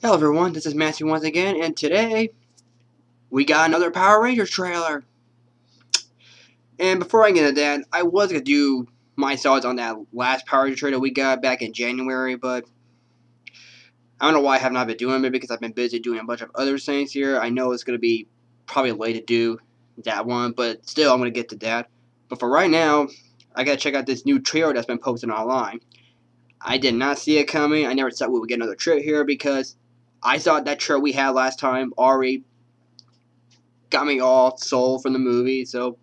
Hello everyone, this is Matthew once again, and today we got another Power Rangers trailer. And before I get into that, I was going to do my thoughts on that last Power Rangers trailer we got back in January, but I don't know why I have not been doing it because I've been busy doing a bunch of other things here. I know it's going to be probably late to do that one, but still I'm going to get to that. But for right now, I got to check out this new trailer that's been posted online. I did not see it coming. I never thought we would get another trailer here because I thought that trailer we had last time already got me all sold from the movie, so.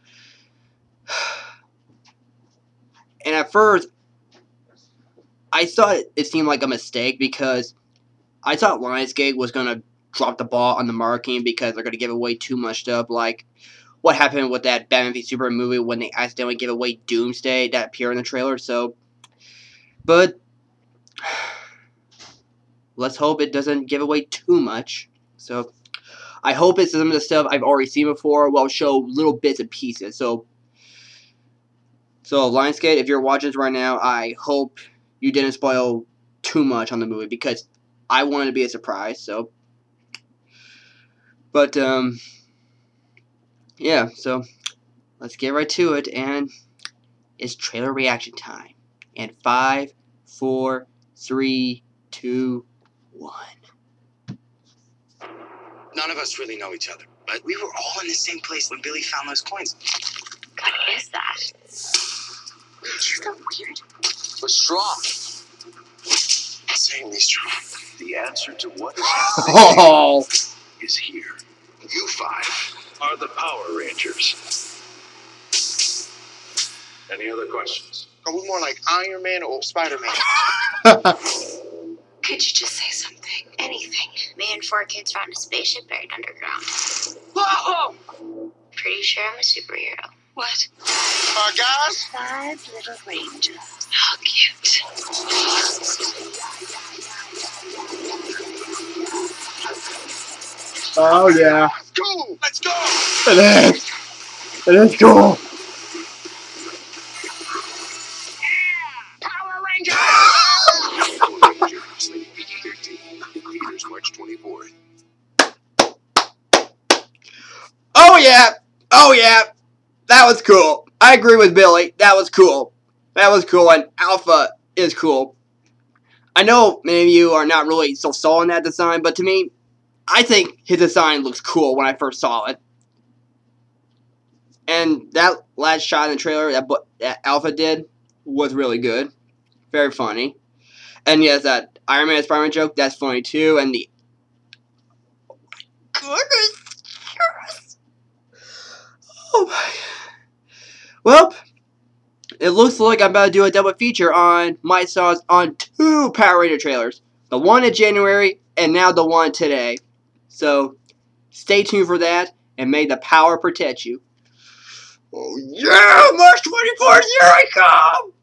And at first, I thought it seemed like a mistake because I thought Lionsgate was going to drop the ball on the marketing because they're going to give away too much stuff, like what happened with that Batman v Superman movie when they accidentally gave away Doomsday that appeared in the trailer, so. But let's hope it doesn't give away too much. So I hope it's some of the stuff I've already seen before. Well, show little bits and pieces. So Lionsgate, if you're watching this right now, I hope you didn't spoil too much on the movie because I want it to be a surprise. So, but yeah. So let's get right to it, and it's trailer reaction time. And 5, 4, 3, 2, 1. None of us really know each other, but we were all in the same place when Billy found those coins. What is that? It's so weird. A straw. Insanely strong. The answer to what is happening is here. You 5 are the Power Rangers. Any other questions? Are we more like Iron Man or Spider-Man? Could you just say something? Anything. Me and 4 kids found a spaceship buried underground. Whoa! Pretty sure I'm a superhero. What? Guys? 5 little rangers. How cute. Oh yeah. Cool! Let's go! It is. It is cool. Power Rangers! Theaters March 24th. Oh yeah. Oh yeah. That was cool. I agree with Billy. That was cool. That was cool, and Alpha is cool. I know many of you are not really so sold on that design, but to me, I think his design looks cool when I first saw it. And that last shot in the trailer that Alpha did was really good. Very funny. And yes, that Iron Man Spider-Man joke, that's funny too. And the... Oh my goodness. Yes. Oh my... Well, it looks like I'm about to do a double feature on my thoughts on 2 Power Ranger trailers. The one in January, and now the one today. So, stay tuned for that, and may the power protect you. Oh yeah, March 24th, here I come!